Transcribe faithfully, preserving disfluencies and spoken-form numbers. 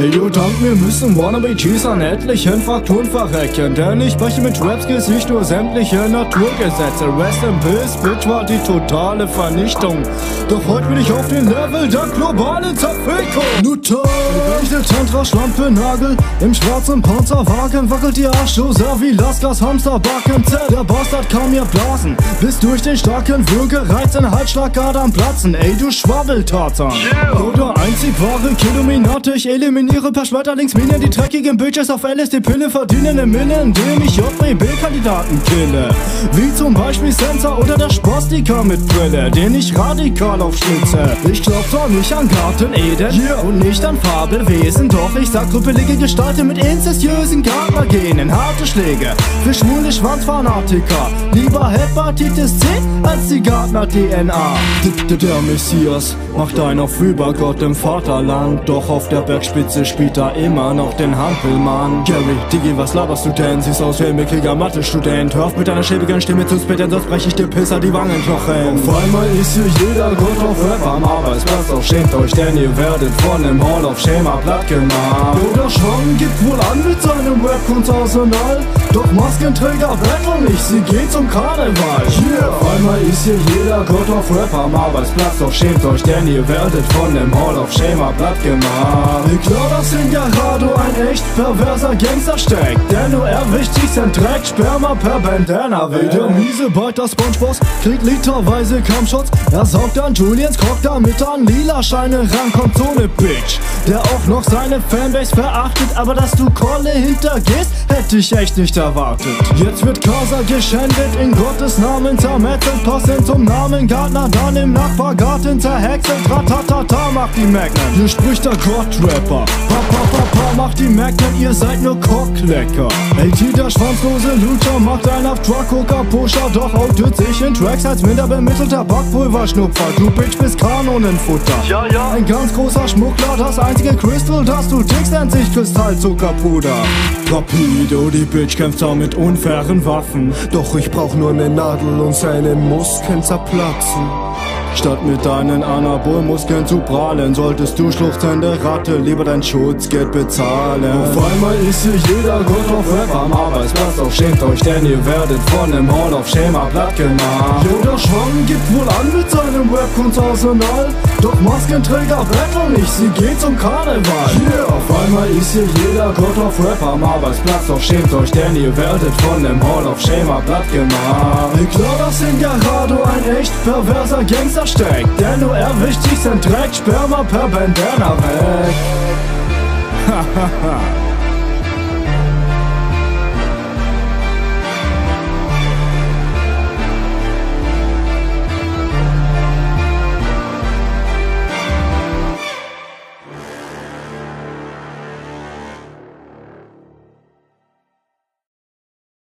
Hey du Dank, wir müssen Wannabe-G's an etlichen Faktoren verrecken, denn ich breche mit Raps nicht nur sämtliche Naturgesetze. Rest in Peace, Bitch, war die totale Vernichtung. Doch heute bin ich auf dem Level der globalen Zerfickung. Nutter, wenn ich den Tantra-Schlampe nagel, im schwarzen Panzerwagen wackelt die Arschdose wie Laskas Hamsterbacken. Der Bastard kann mir blasen, bis durch den starken Würgereiz in Halsschlagadern platzen. Ey du Schwabbeltarzan, yeah. Oder einzig wahre Kilominate, ich eliminiere per Schmetterlingsmine die dreckigen Bitches auf L S D-Pille, verdienen im Minne, indem ich J B B-Kandidaten kille. Wie zum Beispiel Sensor oder der Spastika mit Brille, den ich radikal aufschnitze. Ich glaub doch nicht an Garten Eden, yeah. Und nicht an Fabelwesen, doch ich sag krüppelige Gestalten mit inzestiösen Gärtnergenen. Harte Schläge für schwule Schwanzfanatiker, lieber Hepatitis C als die Gärtner-D N A. Der Messias macht einen auf Übergott im Vaterland, doch auf der Bergspitze spielt er immer noch den Hampelmann. Gary, Digi, was laberst du denn? Siehst aus wie ein mickriger Mathe-Student. Hör auf mit deiner schäbigen Stimme zu spitten, sonst brech ich dir Pisser die Wangenknochen. Auf einmal ist hier jeder Gott auf Rap am Arbeitsplatz, doch schämt euch, denn ihr werdet von dem Hall of Shame platt gemacht. Oder Schwamm gibt wohl an mit seinem Rap-Kunstarsenal, doch Maskenträger betteln nicht, sie gehen zum Karneval. Yeah. Auf einmal ist hier jeder Gott auf Rap am Arbeitsplatz, doch schämt euch, denn ihr werdet von dem Hall of Shame platt gemacht. Wie klar, dass in Garado ein echt perverser Gangster steckt, denn nur erwischt sich sein Dreck, Sperma per Bandana weg. Der miese Biter Spongeboss kriegt literweise Kampfschutz, er saugt an Julians Cock, damit an lila Scheine rankommt so ne Bitch, der auch noch seine Fanbase verachtet, aber dass du Kolle hintergehst, hätte ich echt nicht erwartet. Jetzt wird Casa geschändet, in Gottes Namen zermetzelt, passend zum Namen Gärtner, dann im Nachbargarten zerhexelt, ratatata macht die Magnet. Hier spricht der Gott-Rapper, papa papa macht die Magnet, ihr seid nur Cocklecker. Ey, der schwanzlose Lutscher macht einen auf Truck-Coca-Pusher, doch outet sich in Tracks als minder bemittelter Backpulverschnupfer. Du Bitch bist Kanonenfutter, ja ja. Ein ganz großer Schmuggler, das einzige Crystal, das du tickst, nennt sich Kristallzuckerpuder. Rapido, die Bitch kämpft da mit unfairen Waffen, doch ich brauch nur ne Nadel und seine Muskeln zerplatzen. Statt mit deinen Anabolmuskeln zu prahlen, solltest du schluchzende Ratte lieber dein Schutzgeld bezahlen. Auf einmal ist hier jeder Gott auf Rap am Arbeitsplatz, doch schämt euch, denn ihr werdet von dem Hall of Shame platt gemacht. Jeder Schwamm gibt wohl an mit seinem Rap-Kunstarsenal, doch Maskenträger betteln nicht, sie gehen zum Karneval. Yeah. Auf einmal ist hier jeder Gott auf Rap am Arbeitsplatz, doch schämt euch, denn ihr werdet von dem Hall of Shame platt gemacht. Wie klar, dass in Garado ein echt perverser Gangster steckt, denn nur erwischt sich sein Dreck, Sperma per Bandana weg. Hahaha.